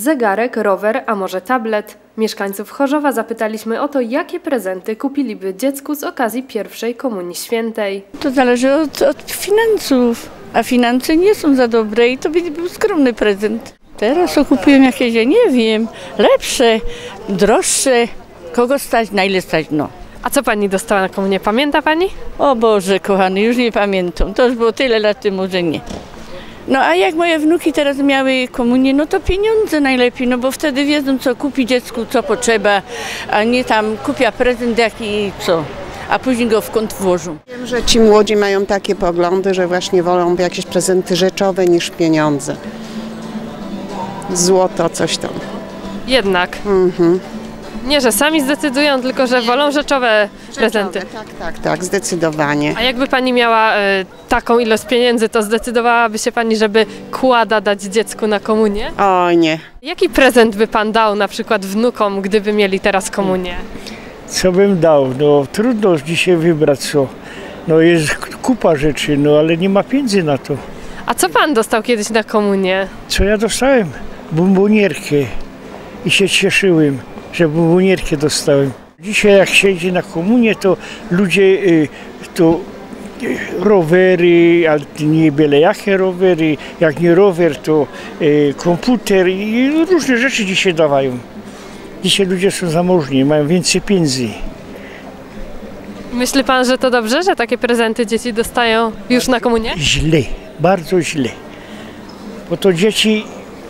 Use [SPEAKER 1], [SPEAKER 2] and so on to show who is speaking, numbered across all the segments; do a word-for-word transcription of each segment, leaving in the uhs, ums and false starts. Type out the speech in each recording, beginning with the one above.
[SPEAKER 1] zegarek, rower, a może tablet. Mieszkańców Chorzowa zapytaliśmy o to, jakie prezenty kupiliby dziecku z okazji pierwszej Komunii Świętej.
[SPEAKER 2] To zależy od, od finansów, a finanse nie są za dobre i to by był skromny prezent. Teraz kupują jakieś, ja nie wiem, lepsze, droższe. Kogo stać, na ile stać, no.
[SPEAKER 1] A co pani dostała na komunię? Pamięta pani?
[SPEAKER 2] O Boże, kochany, już nie pamiętam. To już było tyle lat temu, że nie. No a jak moje wnuki teraz miały komunię, no to pieniądze najlepiej, no bo wtedy wiedzą, co kupi dziecku, co potrzeba, a nie tam kupia prezent jaki co, a później go w kąt włożą.
[SPEAKER 3] Wiem, że ci młodzi mają takie poglądy, że właśnie wolą jakieś prezenty rzeczowe niż pieniądze. Złoto, coś tam.
[SPEAKER 1] Jednak.
[SPEAKER 3] Mhm.
[SPEAKER 1] Nie, że sami zdecydują, tylko że wolą rzeczowe prezenty.
[SPEAKER 3] Tak, tak, tak, zdecydowanie.
[SPEAKER 1] A jakby pani miała y, taką ilość pieniędzy, to zdecydowałaby się pani, żeby kłada dać dziecku na komunię?
[SPEAKER 3] Oj, nie.
[SPEAKER 1] Jaki prezent by pan dał na przykład wnukom, gdyby mieli teraz komunię?
[SPEAKER 4] Co bym dał? No trudno dzisiaj wybrać co. No jest kupa rzeczy, no ale nie ma pieniędzy na to.
[SPEAKER 1] A co pan dostał kiedyś na komunię?
[SPEAKER 4] Co ja dostałem? Bombonierkę i się cieszyłem, że bombonierkę dostałem. Dzisiaj jak się idzie na komunię, to ludzie y, to y, rowery, ale nie byle jakie rowery, jak nie rower, to y, komputer i różne rzeczy dzisiaj dawają. Dzisiaj ludzie są zamożni, mają więcej pieniędzy.
[SPEAKER 1] Myśli pan, że to dobrze, że takie prezenty dzieci dostają już na komunię?
[SPEAKER 4] Źle, bardzo źle. Bo to dzieci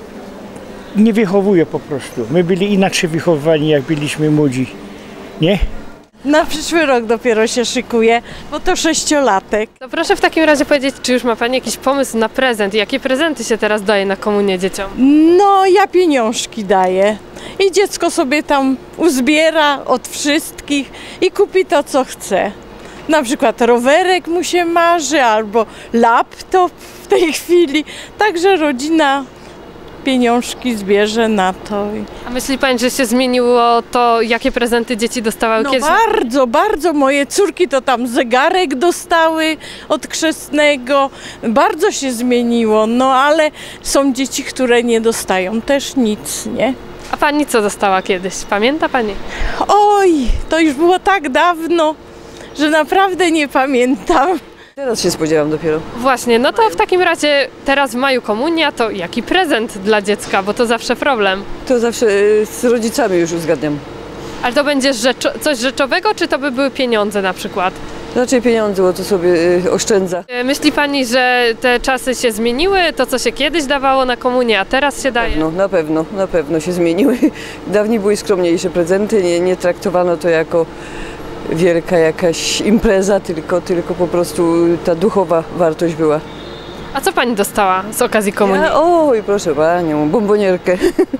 [SPEAKER 4] nie wychowuje po prostu. My byli inaczej wychowani, jak byliśmy młodzi, nie?
[SPEAKER 5] Na przyszły rok dopiero się szykuje, bo to sześciolatek.
[SPEAKER 1] To proszę w takim razie powiedzieć, czy już ma pani jakiś pomysł na prezent? Jakie prezenty się teraz daje na komunię dzieciom?
[SPEAKER 5] No, ja pieniążki daję i dziecko sobie tam uzbiera od wszystkich i kupi to, co chce. Na przykład rowerek mu się marzy albo laptop w tej chwili, także rodzina pieniążki zbierze na to.
[SPEAKER 1] A myśli pani, że się zmieniło to, jakie prezenty dzieci dostawały
[SPEAKER 5] No
[SPEAKER 1] kiedyś?
[SPEAKER 5] bardzo, bardzo. Moje córki to tam zegarek dostały od chrzestnego. Bardzo się zmieniło, no ale są dzieci, które nie dostają też nic, nie?
[SPEAKER 1] A pani co dostała kiedyś? Pamięta pani?
[SPEAKER 5] Oj, to już było tak dawno, że naprawdę nie pamiętam.
[SPEAKER 6] Teraz się spodziewam dopiero.
[SPEAKER 1] Właśnie, no to w takim razie teraz w maju komunia, to jaki prezent dla dziecka, bo to zawsze problem.
[SPEAKER 6] To zawsze y, z rodzicami już uzgadniam.
[SPEAKER 1] Ale to będzie rzeczo coś rzeczowego, czy to by były pieniądze na przykład?
[SPEAKER 6] Raczej pieniądze, bo to sobie y, oszczędza.
[SPEAKER 1] Myśli pani, że te czasy się zmieniły? To, co się kiedyś dawało na komunię, a teraz się daje?
[SPEAKER 6] No, na pewno, na pewno się zmieniły. Dawniej były skromniejsze prezenty, nie, nie traktowano to jako wielka jakaś impreza, tylko, tylko po prostu ta duchowa wartość była.
[SPEAKER 1] A co pani dostała z okazji komunii?
[SPEAKER 6] Ja, oj, proszę panią, bombonierkę.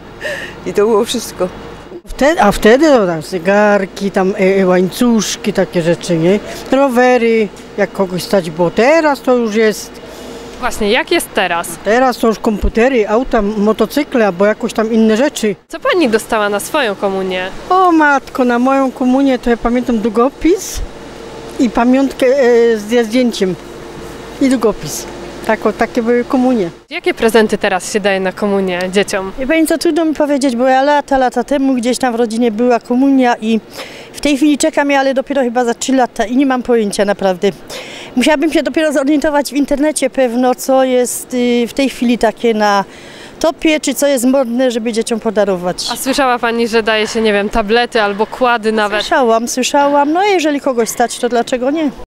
[SPEAKER 6] I to było wszystko.
[SPEAKER 7] Wtedy, a wtedy to tam zegarki, tam e, łańcuszki, takie rzeczy, nie? Rowery, jak kogoś stać, bo teraz to już jest,
[SPEAKER 1] Właśnie, jak jest teraz?
[SPEAKER 7] teraz to już komputery, auta, motocykle, albo jakoś tam inne rzeczy.
[SPEAKER 1] Co pani dostała na swoją komunię?
[SPEAKER 7] O matko, na moją komunię to ja pamiętam długopis i pamiątkę e, ze zdjęciem i długopis. Tak, o, takie były komunie.
[SPEAKER 1] Jakie prezenty teraz się daje na komunię dzieciom?
[SPEAKER 8] Wie pani co, trudno mi powiedzieć, bo ja lata, lata temu gdzieś tam w rodzinie była komunia i w tej chwili czekam ja, ale dopiero chyba za trzy lata i nie mam pojęcia naprawdę. Musiałabym się dopiero zorientować w internecie pewno, co jest w tej chwili takie na topie, czy co jest modne, żeby dzieciom podarować.
[SPEAKER 1] A słyszała pani, że daje się, nie wiem, tablety albo kłady nawet?
[SPEAKER 8] Słyszałam, słyszałam, no jeżeli kogoś stać, to dlaczego nie?